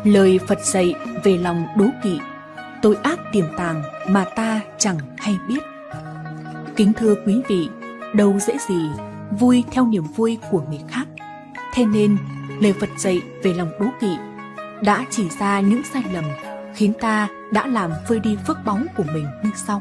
Lời Phật dạy về lòng đố kỵ, tội ác tiềm tàng mà ta chẳng hay biết. Kính thưa quý vị, đâu dễ gì vui theo niềm vui của người khác. Thế nên, lời Phật dạy về lòng đố kỵ đã chỉ ra những sai lầm khiến ta đã làm vơi đi phước báu của mình như sau.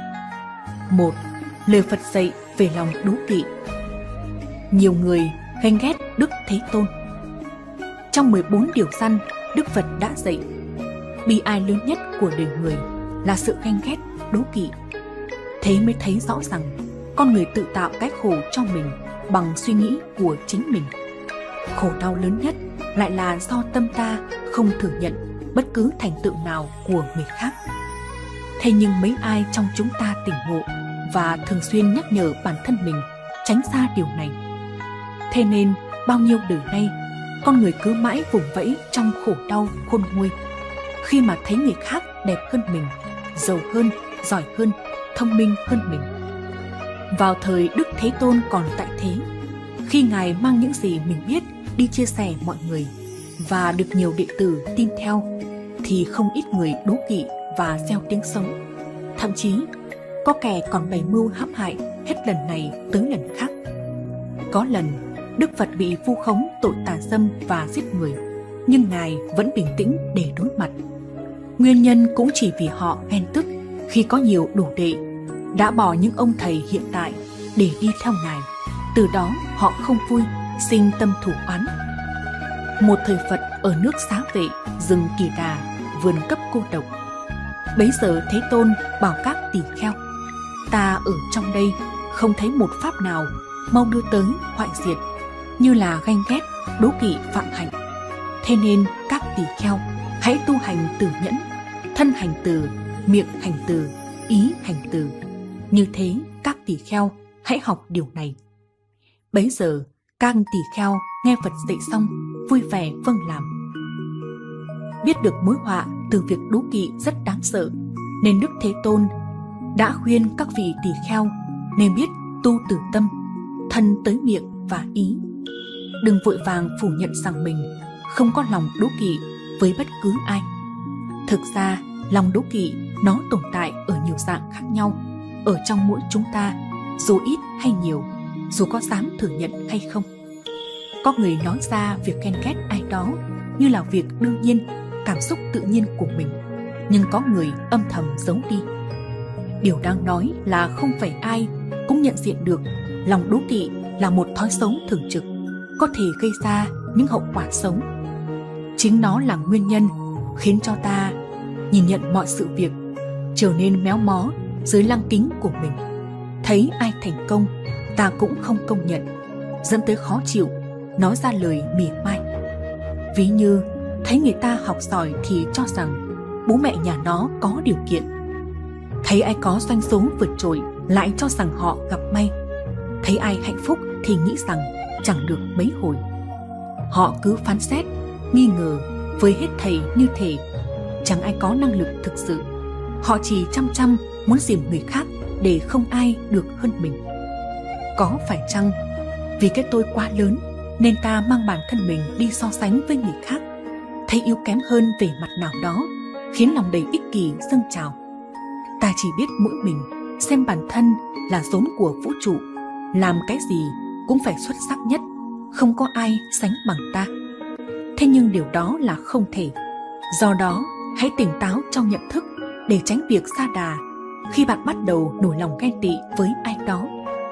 1. Lời Phật dạy về lòng đố kỵ. Nhiều người ganh ghét Đức Thế Tôn. Trong 14 điều răn, Đức Phật đã dạy, bi ai lớn nhất của đời người là sự ganh ghét, đố kỵ. Thế mới thấy rõ rằng con người tự tạo cái khổ cho mình bằng suy nghĩ của chính mình. Khổ đau lớn nhất lại là do tâm ta không thừa nhận bất cứ thành tựu nào của người khác. Thế nhưng mấy ai trong chúng ta tỉnh ngộ và thường xuyên nhắc nhở bản thân mình tránh xa điều này. Thế nên bao nhiêu đời nay, con người cứ mãi vùng vẫy trong khổ đau khôn nguôi khi mà thấy người khác đẹp hơn mình, giàu hơn, giỏi hơn, thông minh hơn mình. Vào thời Đức Thế Tôn còn tại thế, khi Ngài mang những gì mình biết đi chia sẻ mọi người và được nhiều đệ tử tin theo, thì không ít người đố kỵ và gieo tiếng xấu. Thậm chí có kẻ còn bày mưu hãm hại hết lần này tới lần khác. Có lần Đức Phật bị vu khống tội tà dâm và giết người, nhưng Ngài vẫn bình tĩnh để đối mặt. Nguyên nhân cũng chỉ vì họ ghen tức khi có nhiều đồ đệ đã bỏ những ông thầy hiện tại để đi theo Ngài. Từ đó họ không vui, sinh tâm thù oán. Một thời Phật ở nước Xá Vệ, rừng Kỳ Đà, vườn cấp cô độc. Bấy giờ Thế Tôn bảo các tỳ kheo, ta ở trong đây không thấy một pháp nào mau đưa tới hoại diệt như là ganh ghét, đố kỵ phạm hạnh. Thế nên các tỳ kheo hãy tu hành từ nhẫn, thân hành từ, miệng hành từ, ý hành từ. Như thế các tỳ kheo hãy học điều này. Bấy giờ các tỳ kheo nghe Phật dạy xong vui vẻ vâng làm. Biết được mối họa từ việc đố kỵ rất đáng sợ, nên Đức Thế Tôn đã khuyên các vị tỳ kheo nên biết tu từ tâm, thân tới miệng và ý. Đừng vội vàng phủ nhận rằng mình không có lòng đố kỵ với bất cứ ai. Thực ra lòng đố kỵ nó tồn tại ở nhiều dạng khác nhau ở trong mỗi chúng ta, dù ít hay nhiều, dù có dám thừa nhận hay không. Có người nói ra việc ghen ghét ai đó như là việc đương nhiên, cảm xúc tự nhiên của mình, nhưng có người âm thầm giấu đi. Điều đang nói là không phải ai cũng nhận diện được lòng đố kỵ là một thói xấu thường trực, có thể gây ra những hậu quả xấu. Chính nó là nguyên nhân khiến cho ta nhìn nhận mọi sự việc trở nên méo mó dưới lăng kính của mình. Thấy ai thành công, ta cũng không công nhận, dẫn tới khó chịu, nói ra lời mỉa mai. Ví như thấy người ta học giỏi thì cho rằng bố mẹ nhà nó có điều kiện. Thấy ai có doanh số vượt trội lại cho rằng họ gặp may. Thấy ai hạnh phúc thì nghĩ rằng chẳng được mấy hồi. Họ cứ phán xét, nghi ngờ với hết thầy như thể chẳng ai có năng lực thực sự. Họ chỉ chăm muốn dìm người khác để không ai được hơn mình. Có phải chăng vì cái tôi quá lớn nên ta mang bản thân mình đi so sánh với người khác, thấy yếu kém hơn về mặt nào đó, khiến lòng đầy ích kỷ dâng trào? Ta chỉ biết mỗi mình xem bản thân là rốn của vũ trụ, làm cái gì cũng phải xuất sắc nhất, không có ai sánh bằng ta. Thế nhưng điều đó là không thể. Do đó hãy tỉnh táo trong nhận thức để tránh việc sa đà khi bạn bắt đầu nổi lòng ghen tị với ai đó.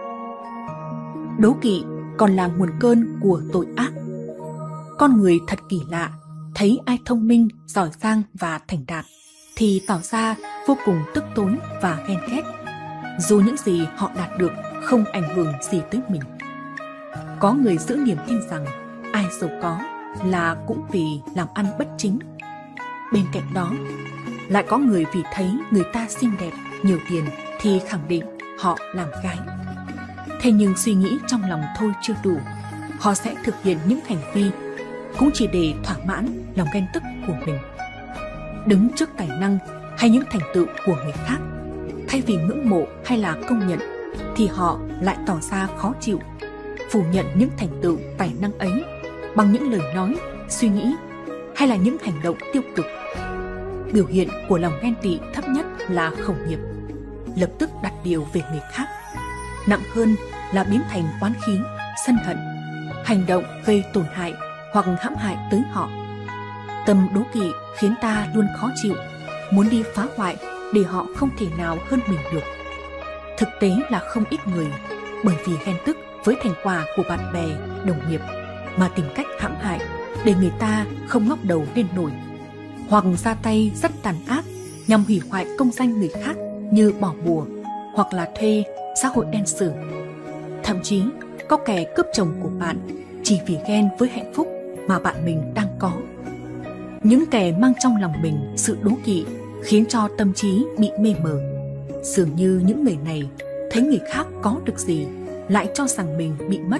Đố kỵ còn là nguồn cơn của tội ác. Con người thật kỳ lạ, thấy ai thông minh, giỏi giang và thành đạt thì tỏ ra vô cùng tức tối và ghen ghét, dù những gì họ đạt được không ảnh hưởng gì tới mình. Có người giữ niềm tin rằng ai giàu có là cũng vì làm ăn bất chính. Bên cạnh đó, lại có người vì thấy người ta xinh đẹp, nhiều tiền thì khẳng định họ làm gái. Thế nhưng suy nghĩ trong lòng thôi chưa đủ, họ sẽ thực hiện những hành vi cũng chỉ để thỏa mãn lòng ghen tức của mình. Đứng trước tài năng hay những thành tựu của người khác, thay vì ngưỡng mộ hay là công nhận, thì họ lại tỏ ra khó chịu, phủ nhận những thành tựu tài năng ấy bằng những lời nói, suy nghĩ hay là những hành động tiêu cực. Biểu hiện của lòng ghen tị thấp nhất là khẩu nghiệp, lập tức đặt điều về người khác. Nặng hơn là biến thành oán khí, sân hận, hành động gây tổn hại hoặc hãm hại tới họ. Tâm đố kỵ khiến ta luôn khó chịu, muốn đi phá hoại để họ không thể nào hơn mình được. Thực tế là không ít người bởi vì ghen tức với thành quả của bạn bè, đồng nghiệp mà tìm cách hãm hại để người ta không ngóc đầu lên nổi, hoặc ra tay rất tàn ác nhằm hủy hoại công danh người khác như bỏ bùa hoặc là thuê xã hội đen sử. Thậm chí có kẻ cướp chồng của bạn chỉ vì ghen với hạnh phúc mà bạn mình đang có. Những kẻ mang trong lòng mình sự đố kỵ khiến cho tâm trí bị mê mờ. Dường như những người này thấy người khác có được gì lại cho rằng mình bị mất.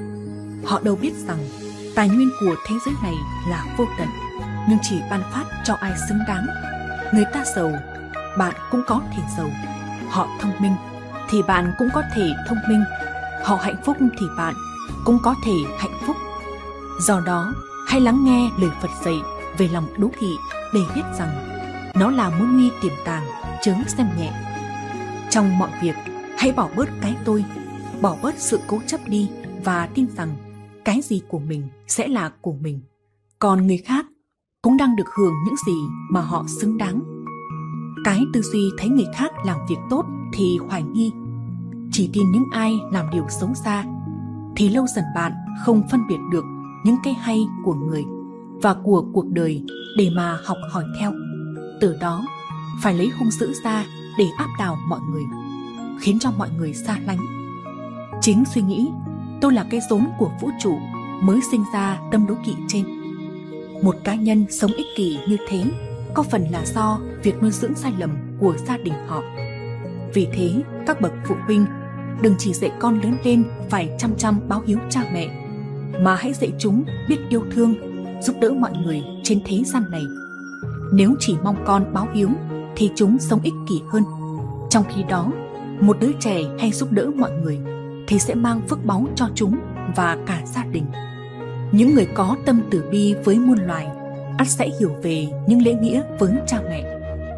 Họ đâu biết rằng tài nguyên của thế giới này là vô tận, nhưng chỉ ban phát cho ai xứng đáng. Người ta giàu, bạn cũng có thể giàu. Họ thông minh thì bạn cũng có thể thông minh. Họ hạnh phúc thì bạn cũng có thể hạnh phúc. Do đó, hãy lắng nghe lời Phật dạy về lòng đố kỵ để biết rằng nó là mối nguy tiềm tàng, chớ xem nhẹ. Trong mọi việc, hãy bỏ bớt cái tôi, bỏ bớt sự cố chấp đi và tin rằng cái gì của mình sẽ là của mình, còn người khác cũng đang được hưởng những gì mà họ xứng đáng. Cái tư duy thấy người khác làm việc tốt thì hoài nghi, chỉ tin những ai làm điều xấu xa, thì lâu dần bạn không phân biệt được những cái hay của người và của cuộc đời để mà học hỏi theo. Từ đó phải lấy hung dữ ra để áp đảo mọi người, khiến cho mọi người xa lánh. Chính suy nghĩ tôi là cái rốn của vũ trụ mới sinh ra tâm đố kỵ trên. Một cá nhân sống ích kỷ như thế có phần là do việc nuôi dưỡng sai lầm của gia đình họ. Vì thế, các bậc phụ huynh đừng chỉ dạy con lớn lên phải chăm chăm báo hiếu cha mẹ, mà hãy dạy chúng biết yêu thương, giúp đỡ mọi người trên thế gian này. Nếu chỉ mong con báo hiếu thì chúng sống ích kỷ hơn. Trong khi đó, một đứa trẻ hay giúp đỡ mọi người thì sẽ mang phước báu cho chúng và cả gia đình. Những người có tâm từ bi với muôn loài ắt sẽ hiểu về những lễ nghĩa với cha mẹ.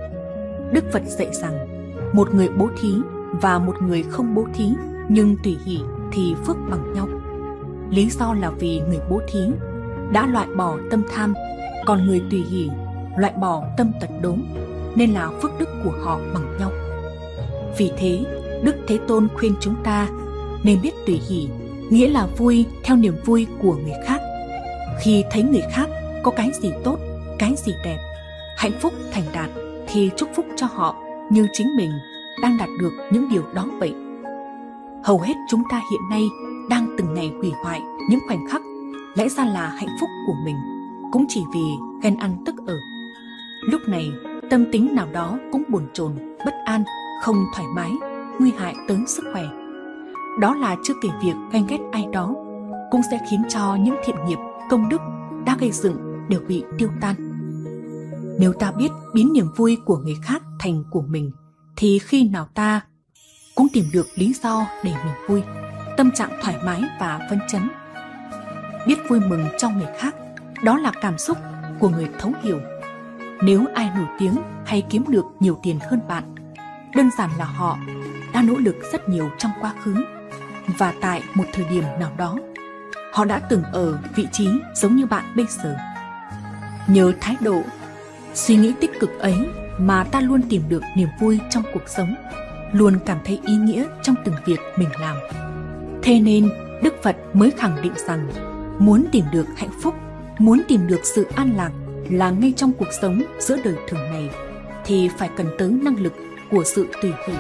Đức Phật dạy rằng một người bố thí và một người không bố thí nhưng tùy hỷ thì phước bằng nhau. Lý do là vì người bố thí đã loại bỏ tâm tham, còn người tùy hỷ loại bỏ tâm tật đố, nên là phước đức của họ bằng nhau. Vì thế, Đức Thế Tôn khuyên chúng ta nên biết tùy hỷ, nghĩa là vui theo niềm vui của người khác. Khi thấy người khác có cái gì tốt, cái gì đẹp, hạnh phúc thành đạt thì chúc phúc cho họ như chính mình đang đạt được những điều đó vậy. Hầu hết chúng ta hiện nay đang từng ngày hủy hoại những khoảnh khắc lẽ ra là hạnh phúc của mình, cũng chỉ vì ghen ăn tức ở. Lúc này tâm tính nào đó cũng bồn chồn, bất an, không thoải mái, nguy hại tới sức khỏe. Đó là chưa kể việc ganh ghét ai đó cũng sẽ khiến cho những thiện nghiệp, công đức đã gây dựng đều bị tiêu tan. Nếu ta biết biến niềm vui của người khác thành của mình thì khi nào ta cũng tìm được lý do để mình vui, tâm trạng thoải mái và phấn chấn. Biết vui mừng cho người khác, đó là cảm xúc của người thấu hiểu. Nếu ai nổi tiếng hay kiếm được nhiều tiền hơn bạn, đơn giản là họ đã nỗ lực rất nhiều trong quá khứ, và tại một thời điểm nào đó họ đã từng ở vị trí giống như bạn bây giờ. Nhờ thái độ, suy nghĩ tích cực ấy mà ta luôn tìm được niềm vui trong cuộc sống, luôn cảm thấy ý nghĩa trong từng việc mình làm. Thế nên Đức Phật mới khẳng định rằng muốn tìm được hạnh phúc, muốn tìm được sự an lạc là ngay trong cuộc sống giữa đời thường này thì phải cần tới năng lực của sự tùy hỷ.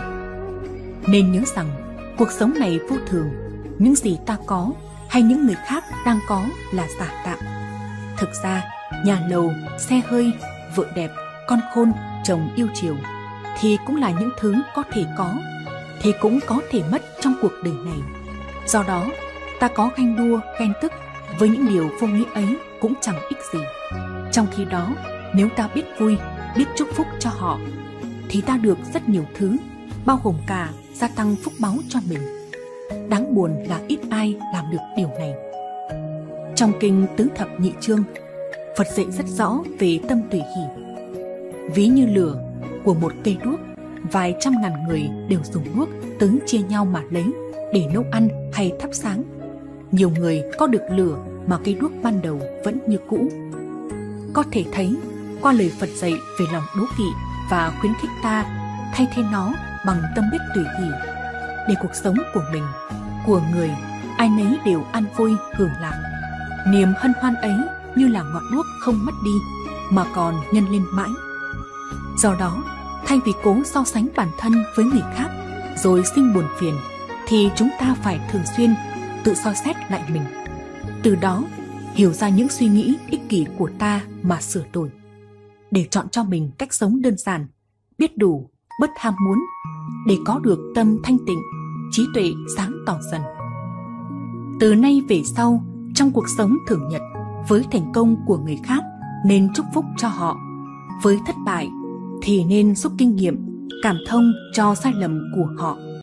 Nên nhớ rằng cuộc sống này vô thường, những gì ta có hay những người khác đang có là giả tạm. Thực ra, nhà lầu, xe hơi, vợ đẹp, con khôn, chồng yêu chiều thì cũng là những thứ có thể có, thì cũng có thể mất trong cuộc đời này. Do đó, ta có ganh đua, ghen tức với những điều vô nghĩa ấy cũng chẳng ích gì. Trong khi đó, nếu ta biết vui, biết chúc phúc cho họ, thì ta được rất nhiều thứ, bao gồm cả gia tăng phúc báu cho mình. Đáng buồn là ít ai làm được điều này. Trong kinh Tứ Thập Nhị Chương, Phật dạy rất rõ về tâm tùy hỷ. Ví như lửa của một cây đuốc, vài trăm ngàn người đều dùng đuốc tới chia nhau mà lấy để nấu ăn hay thắp sáng. Nhiều người có được lửa mà cây đuốc ban đầu vẫn như cũ. Có thể thấy qua lời Phật dạy về lòng đố kỵ và khuyến khích ta thay thế nó bằng tâm biết tùy hỷ, để cuộc sống của mình, của người, ai nấy đều an vui hưởng lạc. Niềm hân hoan ấy như là ngọn đuốc không mất đi mà còn nhân lên mãi. Do đó, thay vì cố so sánh bản thân với người khác rồi sinh buồn phiền, thì chúng ta phải thường xuyên tự soi xét lại mình. Từ đó, hiểu ra những suy nghĩ ích kỷ của ta mà sửa đổi, để chọn cho mình cách sống đơn giản, biết đủ, bớt ham muốn, để có được tâm thanh tịnh, trí tuệ sáng tỏ dần. Từ nay về sau, trong cuộc sống thường nhật, với thành công của người khác nên chúc phúc cho họ, với thất bại thì nên rút kinh nghiệm, cảm thông cho sai lầm của họ.